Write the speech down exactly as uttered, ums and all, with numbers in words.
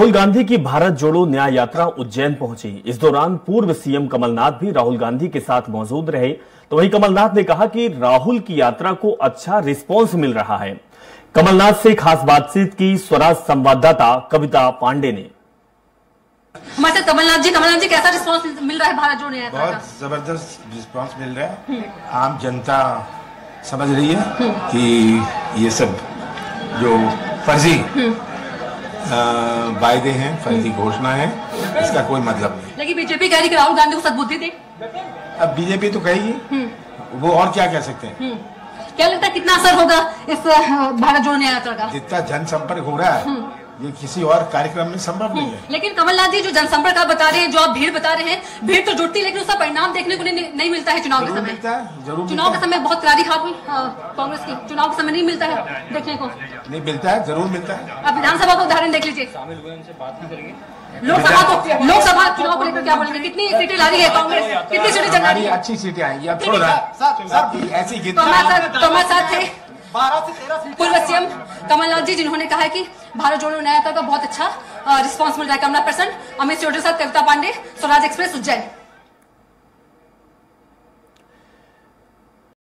राहुल गांधी की भारत जोड़ो न्याय यात्रा उज्जैन पहुंची। इस दौरान पूर्व सीएम कमलनाथ भी राहुल गांधी के साथ मौजूद रहे। तो वहीं कमलनाथ ने कहा कि राहुल की यात्रा को अच्छा रिस्पांस मिल रहा है। कमलनाथ से खास बातचीत की स्वराज संवाददाता कविता पांडे ने। मतलब कमलनाथ जी कमलनाथ जी कैसा रिस्पांस मिल रहा है भारत जोड़ो न्याय यात्रा का? बहुत जबरदस्त रिस्पांस मिल रहा है। आम जनता समझ रही है कि ये सब जो फर्जी वायदे हैं, फर्जी घोषणा है, इसका कोई मतलब नहीं। लेकिन बीजेपी कह रही है कि राहुल गांधी को सद्बुद्धि दे। अब बीजेपी तो कहेगी, वो और क्या कह सकते हैं? क्या लगता है कितना असर होगा इस भारत जोड़ो न्याय यात्रा का? जितना जनसंपर्क हो रहा है ये किसी और कार्यक्रम में संभव नहीं है। लेकिन कमलनाथ जी जो जनसंपर्क आप बता रहे हैं, जो आप भीड़ बता रहे हैं, भीड़ तो जुटती है लेकिन उसका परिणाम देखने को नहीं, नहीं मिलता है। चुनाव के समय मिलता है, जरूर चुनाव के समय बहुत करारी हार हुई कांग्रेस की। चुनाव के समय नहीं मिलता है देखने को। नहीं मिलता है, जरूर मिलता है। अब विधानसभा का उदाहरण देख लीजिए, लोकसभा को लोकसभा चुनाव को लेकर क्या बोलेंगे? कितनी सीटें ला रही है कांग्रेस? कितनी सीटें चल रही है? अच्छी सीटें आएंगी। अब थोड़ा ऐसी तो साथ थे पूर्व सीएम कमलनाथ जी, जिन्होंने कहा है कि भारत जोड़ो न्याय यात्रा का बहुत अच्छा रिस्पांस मिल रहा है। कमला प्रसन्न, अमित चौधरी साहब, कविता पांडे, स्वराज एक्सप्रेस, उज्जैन।